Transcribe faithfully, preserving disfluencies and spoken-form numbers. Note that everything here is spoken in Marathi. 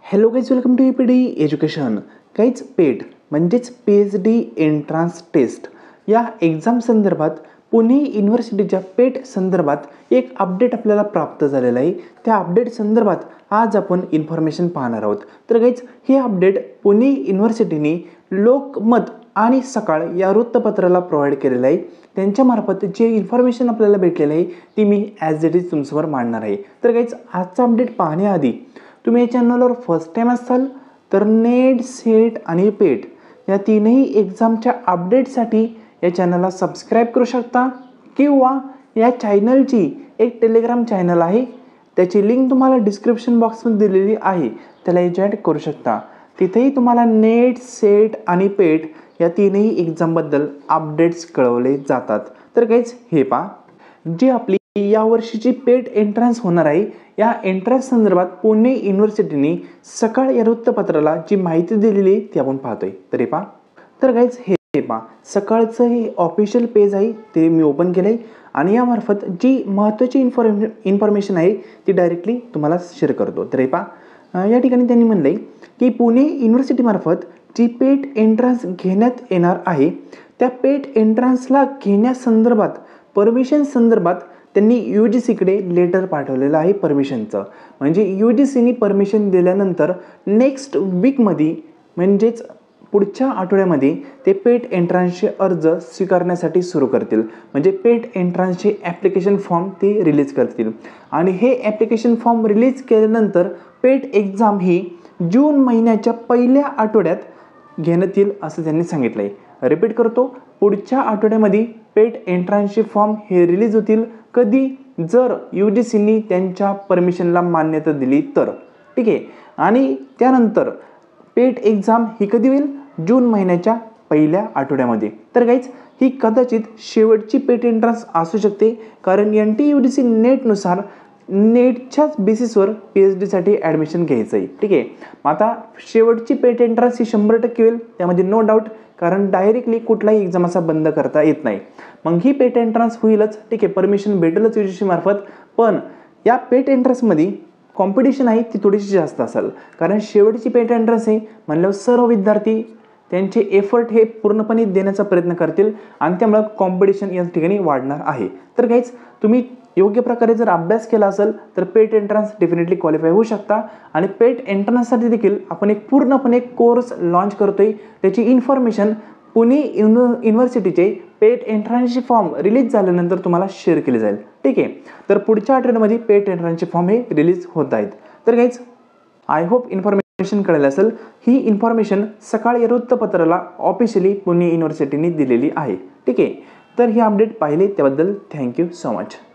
Hello guys, welcome to P D education. काहीच पेट म्हणजेच P H D entrance test या एक्झाम संदर्भात पुणे युनिव्हर्सिटीच्या पेट संदर्भात एक अपडेट आपल्याला प्राप्त झालेलं आहे. त्या अपडेट संदर्भात आज आपण इन्फॉर्मेशन पाहणार आहोत. तर गाईज, हे अपडेट पुणे युनिव्हर्सिटीने लोकमत आणि सकाळ या वृत्तपत्राला प्रोव्हाइड केलेलं आहे. त्यांच्यामार्फत जे इन्फॉर्मेशन आपल्याला भेटलेलं आहे ती मी ॲज इट इज तुमच्यासमोर मांडणार आहे. तर गाईज, आजचा अपडेट पाहण्याआधी तुम्ही या चॅनलवर फर्स्ट टाईम असाल तर नेट, सेट आणि पेट या तीनही एक्झामच्या अपडेटसाठी या चॅनलला सबस्क्राईब करू शकता किंवा या चॅनलची एक टेलिग्राम चॅनल आहे, त्याची लिंक तुम्हाला डिस्क्रिप्शन बॉक्समध्ये दिलेली आहे, त्याला जॉईन करू शकता. तिथेही तुम्हाला नेट, सेट आणि पेट या तीनही एक्झामबद्दल अपडेट्स कळवले जातात. तर काहीच हे पहा, जी आपली या वर्षीची पेट एंट्रन्स होणार आहे या एंट्रन्स संदर्भात पुणे युनिव्हर्सिटीने सकाळ या वृत्तपत्राला जी माहिती दिलेली ती आपण पाहतोय. तर हे पहा, तर गाईज हे पहा, सकाळचं हे ऑफिशियल पेज आहे, ते मी ओपन केलं आहे आणि यामार्फत जी महत्त्वाची इन्फॉर्मे इन्फॉर्मेशन आहे ती डायरेक्टली तुम्हाला शेअर करतो. तर हे पहा, या ठिकाणी त्यांनी म्हणलं आहे की पुणे युनिव्हर्सिटीमार्फत जी पेट एंट्रन्स घेण्यात येणार आहे त्या पेट एंट्रन्सला घेण्यासंदर्भात परमिशन संदर्भात त्यांनी यू जी सीकडे लेटर पाठवलेलं आहे परमिशनचं. म्हणजे यू जी सीनी परमिशन दिल्यानंतर नेक्स्ट वीकमध्ये म्हणजेच पुढच्या आठवड्यामध्ये ते पेट एंट्रन्सचे अर्ज स्वीकारण्यासाठी सुरू करतील. म्हणजे पेट एंट्रन्सचे ॲप्लिकेशन फॉर्म ते रिलीज करतील आणि हे ॲप्लिकेशन फॉर्म रिलीज केल्यानंतर पेट एक्झाम ही जून महिन्याच्या पहिल्या आठवड्यात घेण्यात येईल असं त्यांनी सांगितलं आहे. रिपीट करतो, पुढच्या आठवड्यामध्ये पेट एंट्रन्सचे फॉर्म हे रिलीज होतील. कधी? जर यू जी सीनी त्यांच्या परमिशनला मान्यता दिली तर. ठीक आहे. आणि त्यानंतर पेट एक्झाम ही कधी होईल? जून महिन्याच्या पहिल्या आठवड्यामध्ये. तर गाईज, ही कदाचित शेवटची पेट एंट्रन्स असू शकते, कारण N T U D C नेटनुसार नेटच्याच बेसिसवर पी एच डीसाठी ॲडमिशन घ्यायचं आहे. ठीक आहे. मग आता शेवटची पेट एंट्रन्स ही शंभर टक्के होईल, त्यामध्ये नो डाऊट, कारण डायरेक्टली कुठलाही एक्झाम असा बंद करता येत नाही. मग ही पेट एंट्रन्स होईलच. ठीक आहे, परमिशन भेटेलच यू जी सी मार्फत. पण या पेट एंट्रन्समध्ये कॉम्पिटिशन आहे ती थोडीशी जास्त असेल, कारण शेवटची पेट एंट्रन्स आहे म्हणल्यावर सर्व विद्यार्थी त्यांचे एफर्ट हे पूर्णपणे देण्याचा प्रयत्न करतील आणि त्यामुळे कॉम्पिटिशन या ठिकाणी वाढणार आहे. तर काहीच तुम्ही योग्य प्रकारे जर अभ्यास केला असेल तर पेट एंट्रन्स डेफिनेटली क्वालिफाय होऊ शकता. आणि पेट एंट्रन्ससाठी देखील आपण एक पूर्णपणे कोर्स लॉन्च करतोय. त्याची इन्फॉर्मेशन पुणे युनि युनिव्हर्सिटीचे पेट एंट्रन्सचे फॉर्म रिलीज झाल्यानंतर तुम्हाला शेअर केले जाईल. ठीक आहे. तर पुढच्या आठवड्यामध्ये पेट एंट्रन्सचे फॉर्म हे रिलीज होत आहेत. तर काहीच आय होप इन्फॉर्मेशन कळलं असेल. ही इन्फॉर्मेशन सकाळ या वृत्तपत्राला ऑफिशियली पुणे युनिव्हर्सिटीने दिलेली आहे. ठीक आहे. तर ही अपडेट पाहिले त्याबद्दल थँक्यू सो मच.